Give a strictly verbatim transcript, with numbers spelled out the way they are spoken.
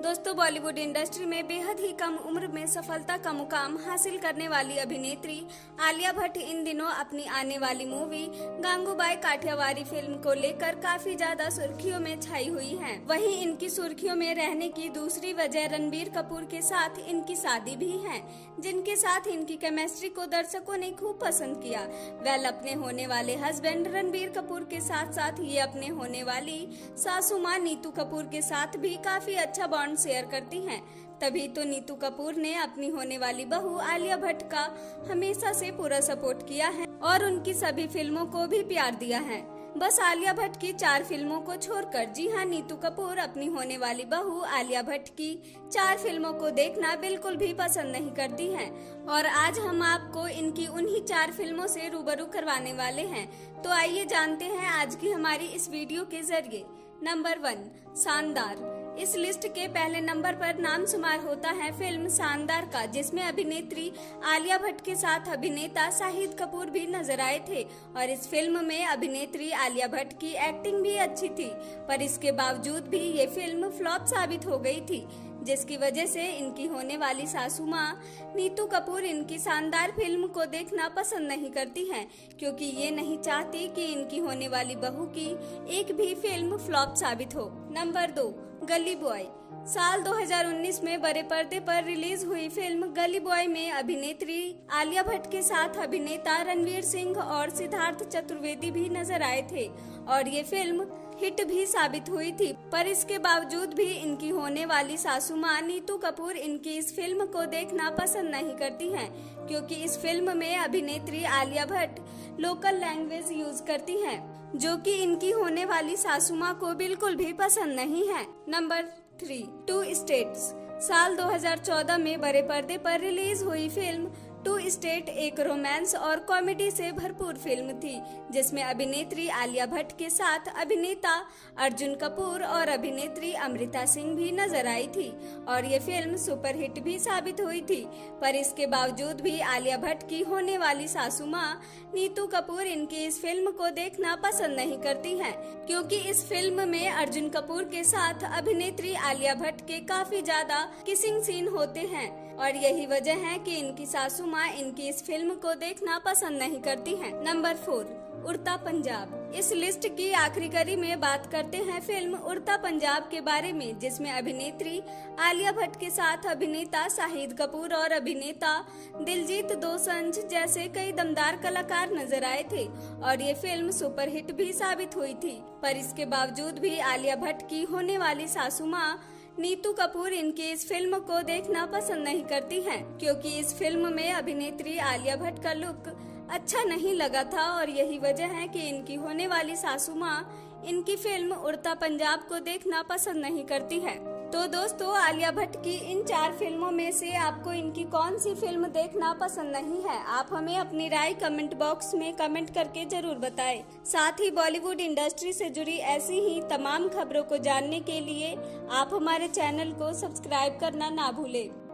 दोस्तों, बॉलीवुड इंडस्ट्री में बेहद ही कम उम्र में सफलता का मुकाम हासिल करने वाली अभिनेत्री आलिया भट्ट इन दिनों अपनी आने वाली मूवी गांगूबाई काठियावाड़ी फिल्म को लेकर काफी ज्यादा सुर्खियों में छाई हुई हैं। वहीं इनकी सुर्खियों में रहने की दूसरी वजह रणबीर कपूर के साथ इनकी शादी भी है, जिनके साथ इनकी केमिस्ट्री को दर्शकों ने खूब पसंद किया। वेल, अपने होने वाले हस्बैंड रणबीर कपूर के साथ साथ ये अपने होने वाली सासू मां नीतू कपूर के साथ भी काफी अच्छा बॉन्ड शेयर करती हैं। तभी तो नीतू कपूर ने अपनी होने वाली बहू आलिया भट्ट का हमेशा से पूरा सपोर्ट किया है और उनकी सभी फिल्मों को भी प्यार दिया है। बस आलिया भट्ट की चार फिल्मों को छोड़कर, जी हाँ, नीतू कपूर अपनी होने वाली बहू आलिया भट्ट की चार फिल्मों को देखना बिल्कुल भी पसंद नहीं करती हैं। और आज हम आपको इनकी उन्हीं चार फिल्मों से रूबरू करवाने वाले हैं। तो आइए जानते हैं आज की हमारी इस वीडियो के जरिए। नंबर वन, शानदार। इस लिस्ट के पहले नंबर पर नाम शुमार होता है फिल्म शानदार का, जिसमें अभिनेत्री आलिया भट्ट के साथ अभिनेता शाहिद कपूर भी नजर आए थे। और इस फिल्म में अभिनेत्री आलिया भट्ट की एक्टिंग भी अच्छी थी, पर इसके बावजूद भी ये फिल्म फ्लॉप साबित हो गई थी, जिसकी वजह से इनकी होने वाली सासू मां नीतू कपूर इनकी शानदार फिल्म को देखना पसंद नहीं करती हैं, क्योंकि ये नहीं चाहती कि इनकी होने वाली बहू की एक भी फिल्म फ्लॉप साबित हो। नंबर दो, गली बॉय। साल दो हज़ार उन्नीस में बड़े पर्दे पर रिलीज हुई फिल्म गली बॉय में अभिनेत्री आलिया भट्ट के साथ अभिनेता रणवीर सिंह और सिद्धार्थ चतुर्वेदी भी नजर आए थे और ये फिल्म हिट भी साबित हुई थी। पर इसके बावजूद भी इनकी होने वाली सासू मां नीतू कपूर इनकी इस फिल्म को देखना पसंद नहीं करती हैं, क्योंकि इस फिल्म में अभिनेत्री Alia Bhatt local language use करती हैं, जो कि इनकी होने वाली सासू मां को बिल्कुल भी पसंद नहीं है। Number three, two states. साल दो हज़ार चौदह में बड़े पर्दे पर रिलीज हुई फिल्म टू स्टेट एक रोमांस और कॉमेडी से भरपूर फिल्म थी, जिसमें अभिनेत्री आलिया भट्ट के साथ अभिनेता अर्जुन कपूर और अभिनेत्री अमृता सिंह भी नजर आई थी और ये फिल्म सुपरहिट भी साबित हुई थी। पर इसके बावजूद भी आलिया भट्ट की होने वाली सासू मां नीतू कपूर इनकी इस फिल्म को देखना पसंद नहीं करती हैं, क्योंकि इस फिल्म में अर्जुन कपूर के साथ अभिनेत्री आलिया भट्ट के काफी ज्यादा किसिंग सीन होते हैं और यही वजह है कि इनकी सासू मां इनकी इस फिल्म को देखना पसंद नहीं करती हैं। नंबर फोर, उड़ता पंजाब। इस लिस्ट की आखिरी कड़ी में बात करते हैं फिल्म उड़ता पंजाब के बारे में, जिसमें अभिनेत्री आलिया भट्ट के साथ अभिनेता शाहिद कपूर और अभिनेता दिलजीत दोसांझ जैसे कई दमदार कलाकार नजर आए थे और ये फिल्म सुपरहिट भी साबित हुई थी। पर इसके बावजूद भी आलिया भट्ट की होने वाली सासू मां नीतू कपूर इनकी इस फिल्म को देखना पसंद नहीं करती हैं, क्योंकि इस फिल्म में अभिनेत्री आलिया भट्ट का लुक अच्छा नहीं लगा था और यही वजह है कि इनकी होने वाली सासू मां इनकी फिल्म उड़ता पंजाब को देखना पसंद नहीं करती है। तो दोस्तों, आलिया भट्ट की इन चार फिल्मों में से आपको इनकी कौन सी फिल्म देखना पसंद नहीं है? आप हमें अपनी राय कमेंट बॉक्स में कमेंट करके जरूर बताएं। साथ ही बॉलीवुड इंडस्ट्री से जुड़ी ऐसी ही तमाम खबरों को जानने के लिए आप हमारे चैनल को सब्सक्राइब करना ना भूलें।